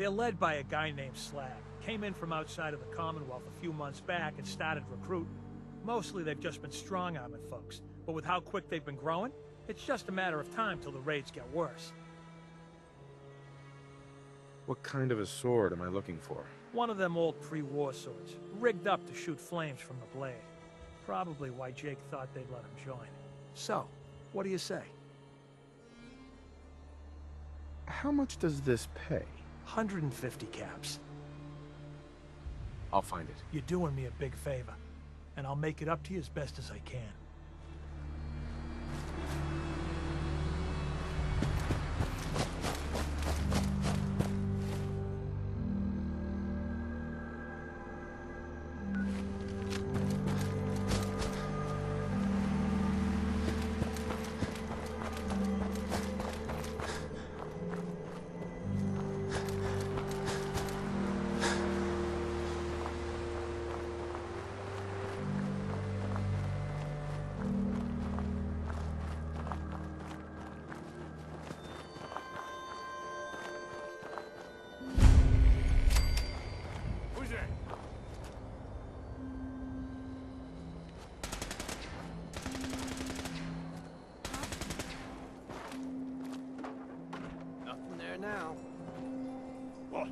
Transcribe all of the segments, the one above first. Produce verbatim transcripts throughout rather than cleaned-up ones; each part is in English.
They're led by a guy named Slag. Came in from outside of the Commonwealth a few months back and started recruiting. Mostly they've just been strong-arming folks, but with how quick they've been growing, it's just a matter of time till the raids get worse. What kind of a sword am I looking for? One of them old pre-war swords, rigged up to shoot flames from the blade. Probably why Jake thought they'd let him join. So, what do you say? How much does this pay? one hundred fifty caps. I'll find it. You're doing me a big favor, and I'll make it up to you as best as I can. Now. What?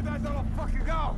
Let that little fucker go!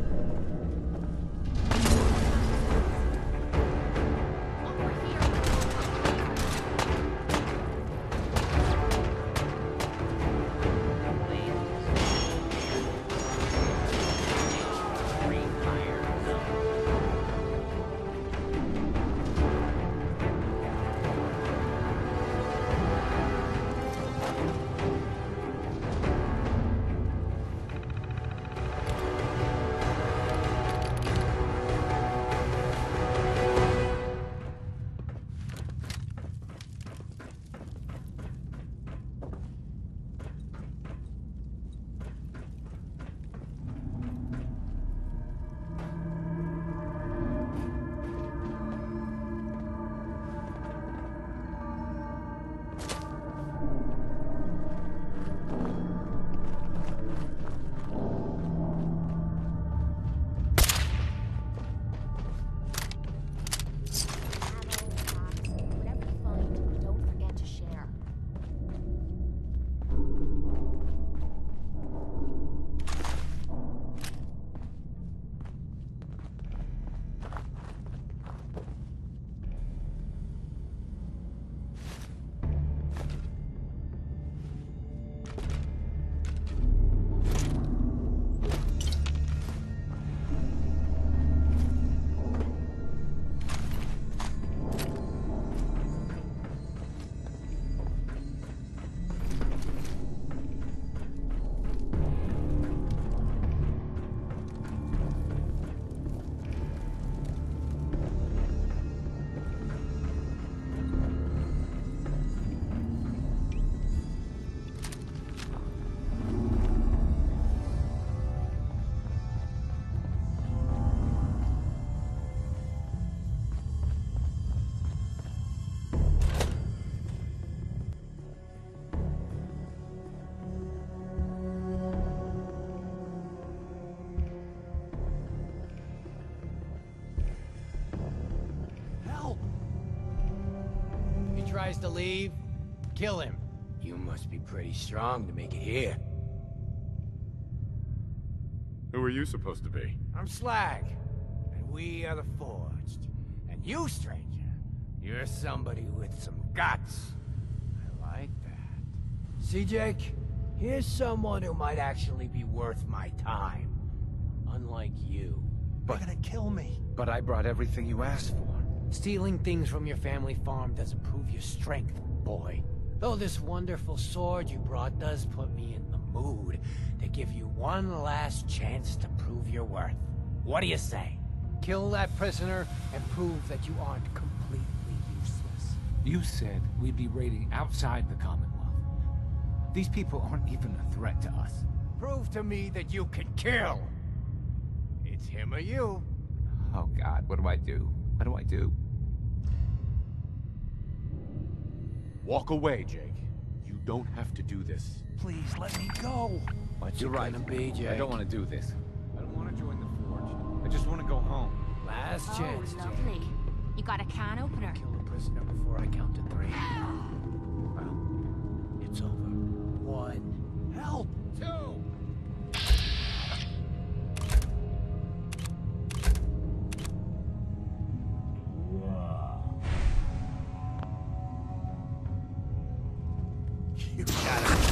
Tries to leave, kill him. You must be pretty strong to make it here. Who are you supposed to be? I'm Slag, and we are the Forged. And you, stranger, you're somebody with some guts. I like that. See, Jake? Here's someone who might actually be worth my time. Unlike you. They're gonna kill me. But I brought everything you asked for. Stealing things from your family farm doesn't prove your strength, boy. Though this wonderful sword you brought does put me in the mood to give you one last chance to prove your worth. What do you say? Kill that prisoner and prove that you aren't completely useless. You said we'd be raiding outside the Commonwealth. These people aren't even a threat to us. Prove to me that you can kill. It's him or you. Oh God, what do I do? What do I do? Walk away, Jake. You don't have to do this. Please, let me go. What's You're it right. gonna be, Jake? I don't want to do this. I don't want to join the Forge. I just want to go home. Last Oh, chance, lovely. Jake. You got a can opener. Kill the prisoner before I count to three. Well, it's over. One. Help! Two. You got it.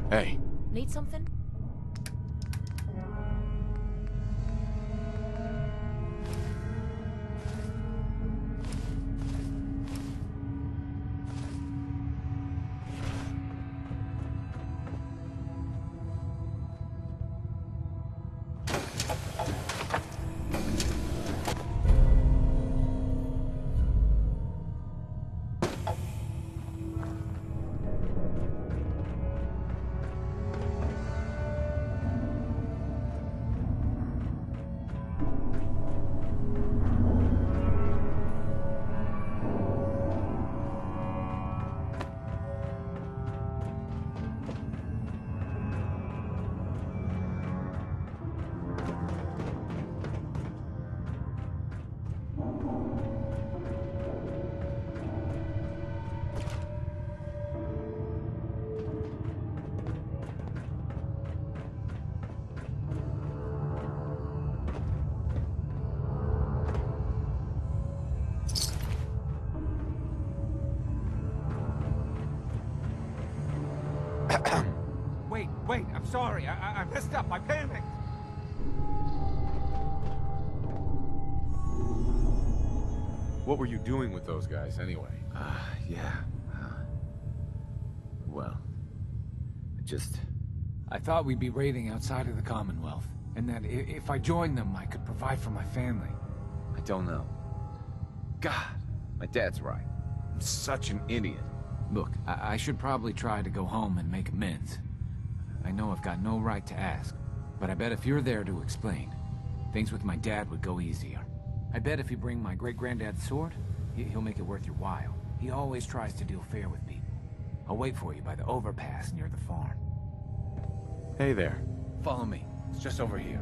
Hey, Need something? Wait, wait, I'm sorry. I, I, I messed up. I panicked. what were you doing with those guys anyway? Uh, yeah. Uh, well, I just... I thought we'd be raiding outside of the Commonwealth, and that i if I joined them, I could provide for my family. I don't know. God, my dad's right. I'm such an idiot. Look, I, I should probably try to go home and make amends. I know I've got no right to ask, but I bet if you're there to explain, things with my dad would go easier. I bet if you bring my great-granddad's sword, he, he'll make it worth your while. He always tries to deal fair with people. I'll wait for you by the overpass near the farm. Hey there. Follow me. It's just over here.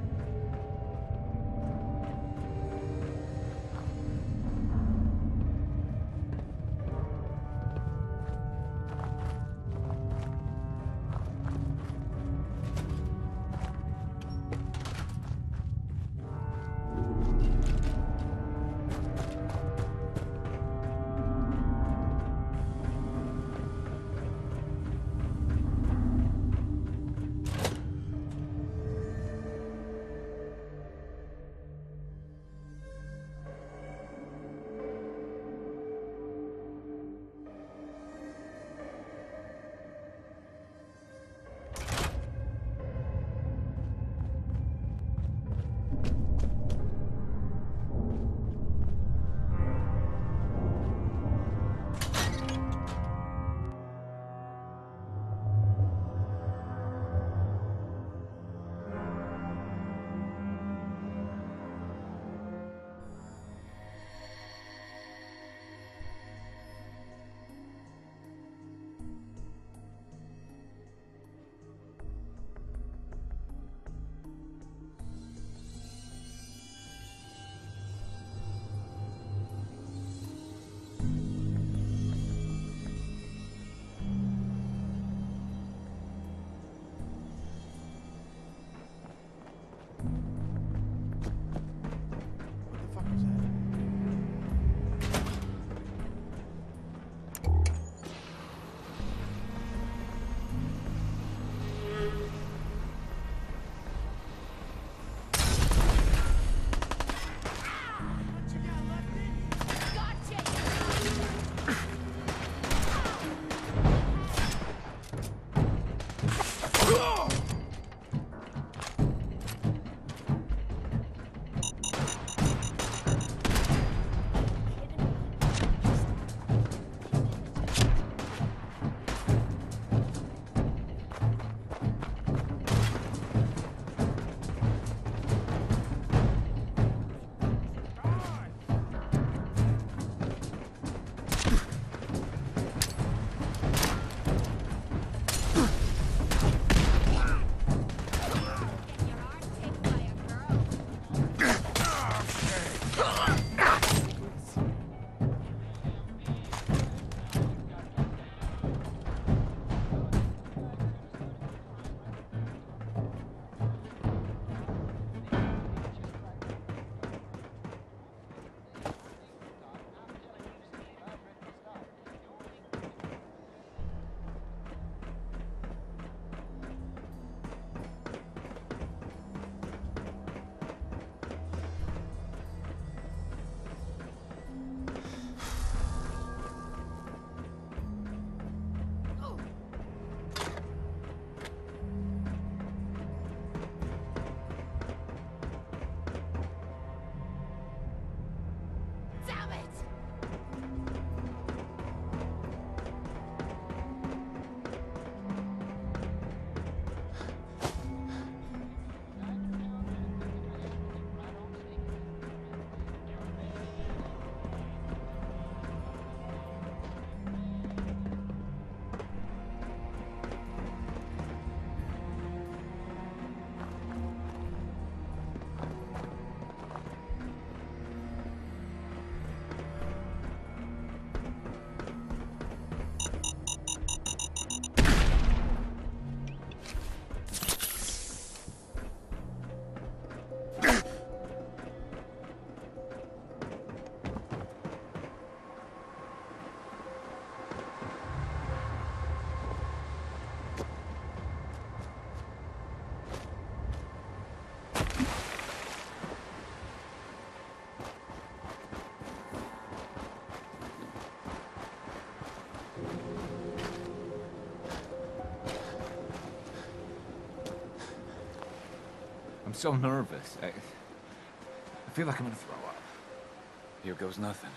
so nervous. I, I feel like I'm gonna throw up. Here goes nothing.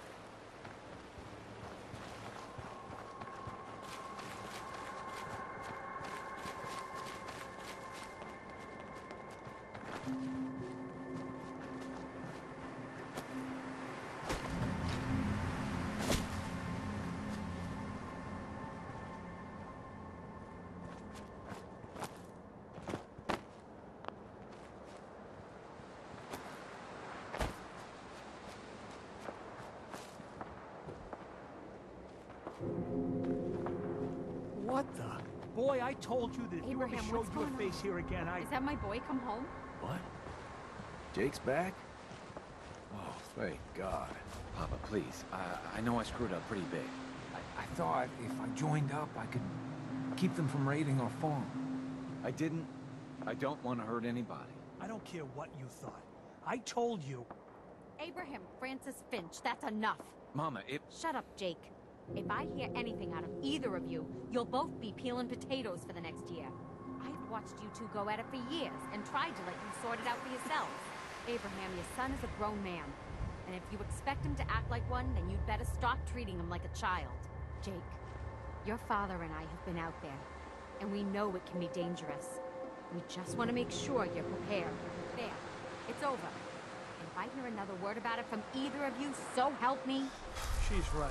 What the? Boy, I told you that if you ever Abraham, showed what's your going face on? here again, I... Is that my boy come home? What? Jake's back? Oh, thank God. Papa, please. I, I know I screwed up pretty big. I, I thought if I joined up, I could keep them from raiding our farm. I didn't. I don't want to hurt anybody. I don't care what you thought. I told you. Abraham Francis Finch, that's enough. Mama, it... Shut up, Jake. If I hear anything out of either of you, you'll both be peeling potatoes for the next year. I've watched you two go at it for years and tried to let you sort it out for yourselves. Abraham, your son is a grown man. And if you expect him to act like one, then you'd better stop treating him like a child. Jake, your father and I have been out there, and we know it can be dangerous. We just want to make sure you're prepared. There, it's over. And if I hear another word about it from either of you, so help me. She's right.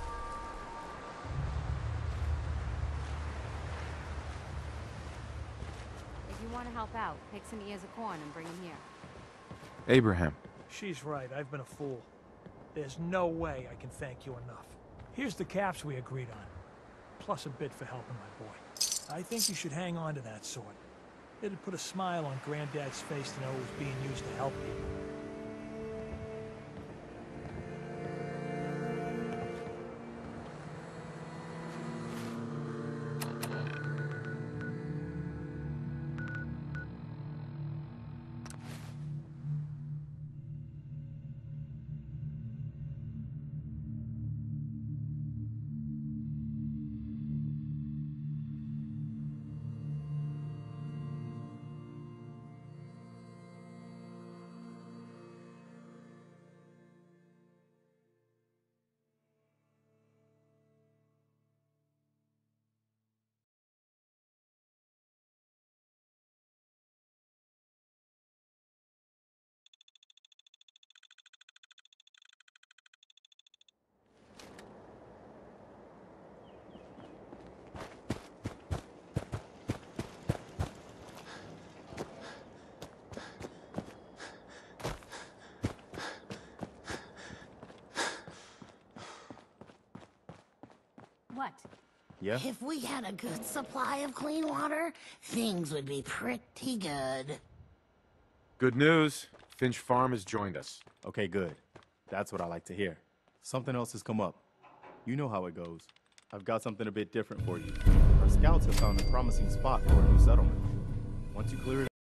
If you want to help out, pick some ears of corn and bring them here. Abraham. She's right. I've been a fool. There's no way I can thank you enough. Here's the caps we agreed on, plus a bit for helping my boy. I think you should hang on to that sword. It'd put a smile on Granddad's face to know it was being used to help people. What? Yeah? If we had a good supply of clean water, things would be pretty good. Good news. Finch Farm has joined us. Okay, good. That's what I like to hear. Something else has come up. You know how it goes. I've got something a bit different for you. Our scouts have found a promising spot for a new settlement. Once you clear it